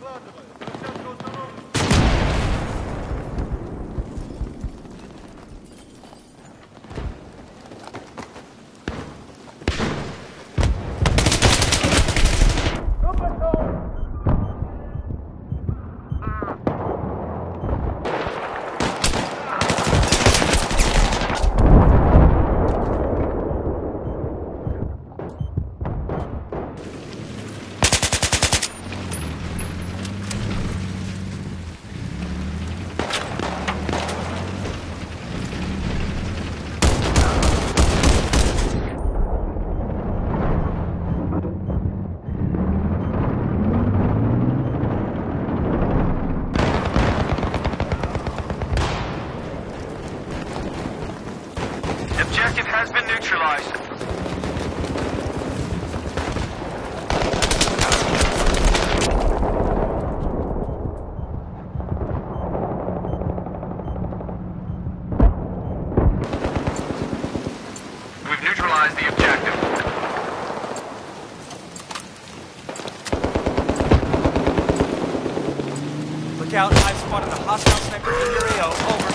Out, I've spotted a hostile sniper in your AO. Over.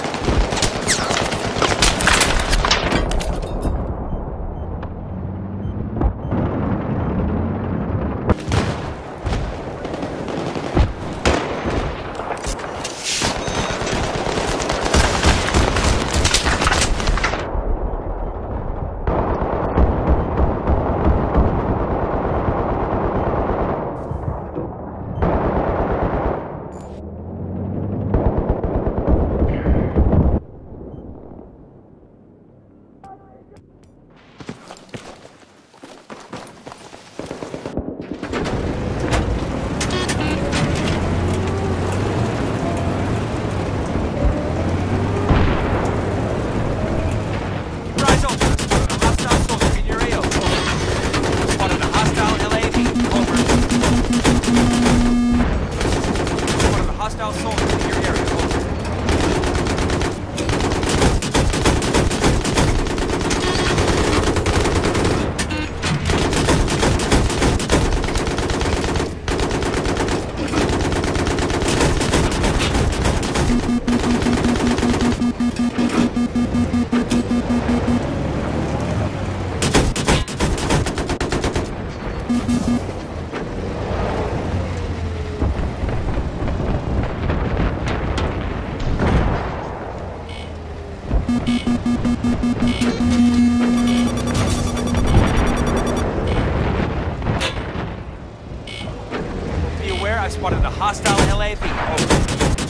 Be aware, I spotted a hostile LAV. Over.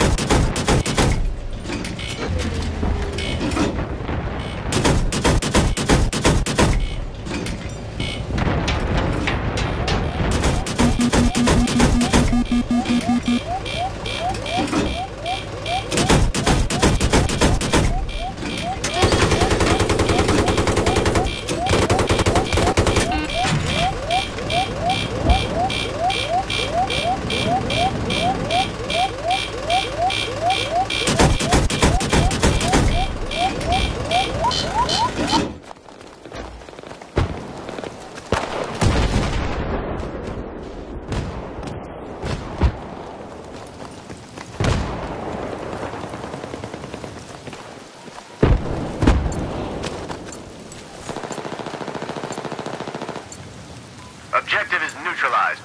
Objective is neutralized.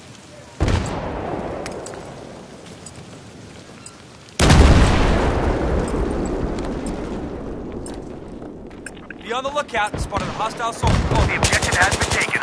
Be on the lookout. Spotted a hostile soldier. Oh, the objective has been taken.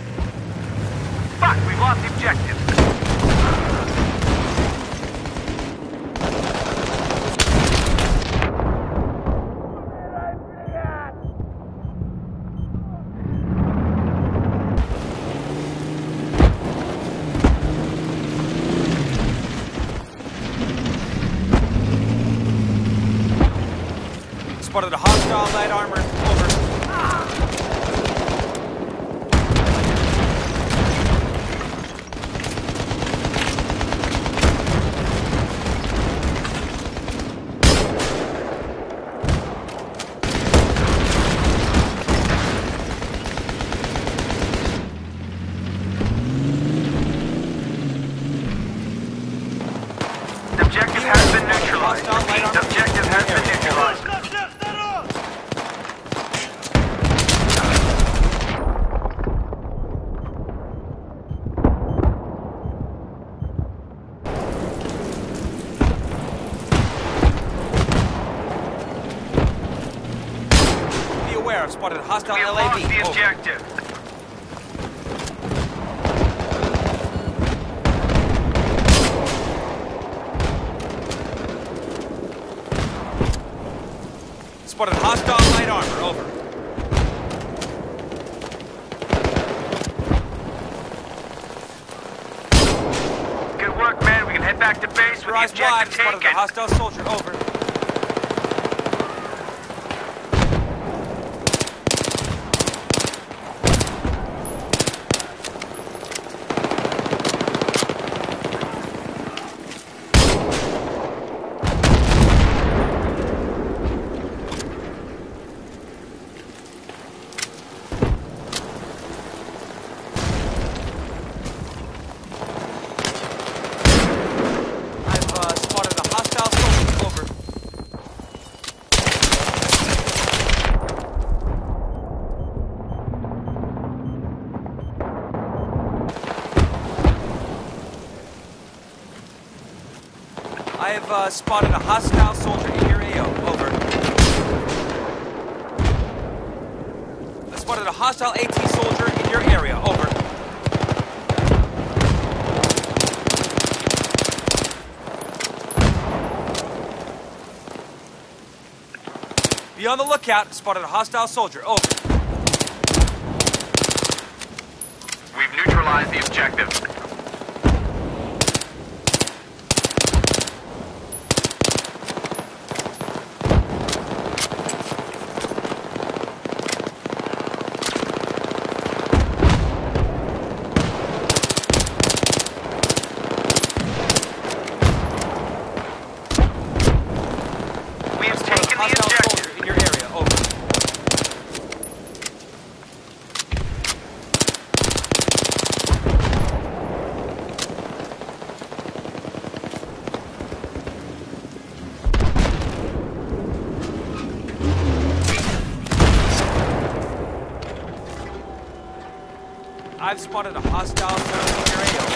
Fuck, we've lost the objective. Spotted a hostile light armor. Over. Objective has been neutralized. Objective has been neutralized. Be aware, I've spotted a hostile We have lost LAV. the Over. objective. Spotted hostile light armor. Over. Good work, man. We can head back to base with Your the eyes wide. objective Spotted a taken. hostile soldier. Over. I've spotted a hostile soldier. Over. I have spotted a hostile soldier in your AO. Over. I spotted a hostile AT soldier in your area. Over. Be on the lookout. Spotted a hostile soldier. Over. We've neutralized the objective. We have taken the Hostile objective. soldier in your area. Over. I've spotted a hostile soldier in your AO.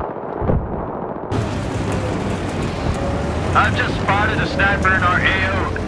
I've just spotted a sniper in our AO.